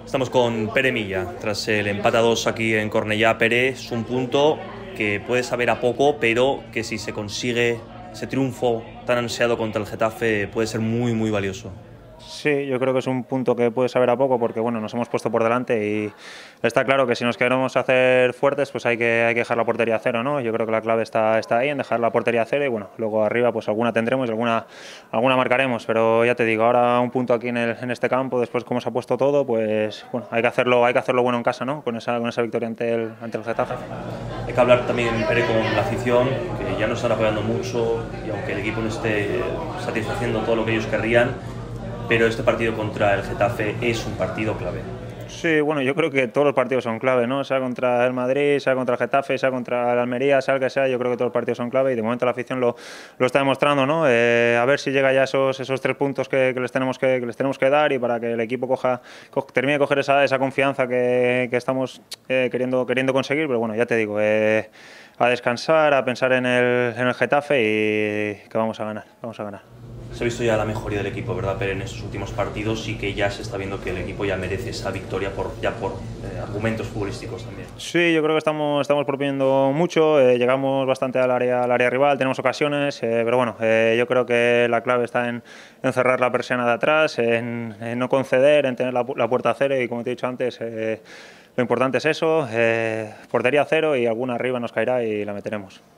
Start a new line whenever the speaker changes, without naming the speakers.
Estamos con Pere Milla, tras el empate a 2 aquí en Cornellá. Pere, es un punto que puede saber a poco, pero que si se consigue ese triunfo tan ansiado contra el Getafe puede ser muy valioso.
Sí, yo creo que es un punto que puede saber a poco porque bueno, nos hemos puesto por delante y está claro que si nos queremos hacer fuertes pues hay que dejar la portería a cero, ¿no? Yo creo que la clave está ahí en dejar la portería a cero y bueno, luego arriba pues alguna tendremos y alguna marcaremos, pero ya te digo, ahora un punto aquí en este campo, después cómo se ha puesto todo, pues bueno, hay que hacerlo bueno en casa, ¿no? Con esa victoria ante el Getafe.
Hay que hablar también, Pere, con la afición, que ya nos están apoyando mucho y aunque el equipo no esté satisfaciendo todo lo que ellos querrían, pero este partido contra el Getafe es un partido clave.
Sí, bueno, yo creo que todos los partidos son clave, ¿no? Sea contra el Madrid, sea contra el Getafe, sea contra el Almería, sea el que sea, yo creo que todos los partidos son clave y de momento la afición lo está demostrando, ¿no? A ver si llega ya esos 3 puntos que les tenemos que dar y para que el equipo termine de coger esa confianza que estamos queriendo conseguir, pero bueno, ya te digo, a descansar, a pensar en el Getafe y que vamos a ganar.
Se ha visto ya la mejoría del equipo, ¿verdad, Pere, en estos últimos partidos y que ya se está viendo que el equipo ya merece esa victoria por argumentos futbolísticos también?
Sí, yo creo que estamos proponiendo mucho, llegamos bastante al área rival, tenemos ocasiones, pero bueno, yo creo que la clave está en cerrar la persiana de atrás, en no conceder, en tener la puerta a cero y como te he dicho antes, lo importante es eso, portería a cero y alguna arriba nos caerá y la meteremos.